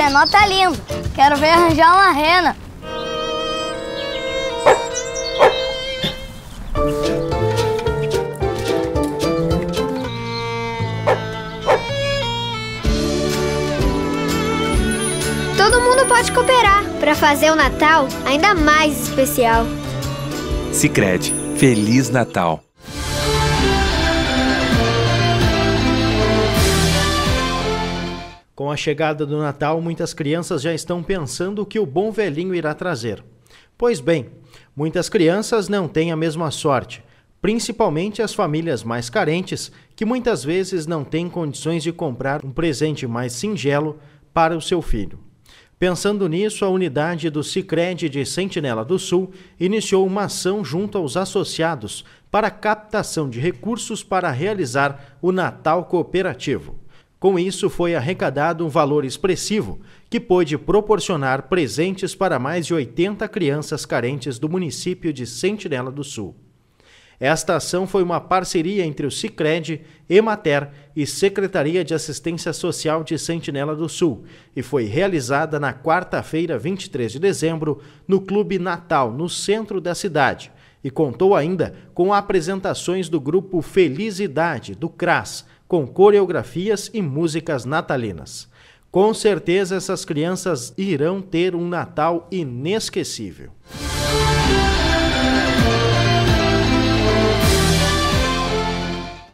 trenó tá lindo. Quero ver arranjar uma rena. Todo mundo pode cooperar para fazer o Natal ainda mais especial. Sicredi, Feliz Natal! Com a chegada do Natal, muitas crianças já estão pensando o que o bom velhinho irá trazer. Pois bem, muitas crianças não têm a mesma sorte, principalmente as famílias mais carentes, que muitas vezes não têm condições de comprar um presente mais singelo para o seu filho. Pensando nisso, a unidade do Sicredi de Sentinela do Sul iniciou uma ação junto aos associados para a captação de recursos para realizar o Natal Cooperativo. Com isso, foi arrecadado um valor expressivo que pôde proporcionar presentes para mais de 80 crianças carentes do município de Sentinela do Sul. Esta ação foi uma parceria entre o Sicredi, Emater e Secretaria de Assistência Social de Sentinela do Sul e foi realizada na quarta-feira, 23 de dezembro, no Clube Natal, no centro da cidade, e contou ainda com apresentações do grupo Felicidade, do CRAS, com coreografias e músicas natalinas. Com certeza essas crianças irão ter um Natal inesquecível.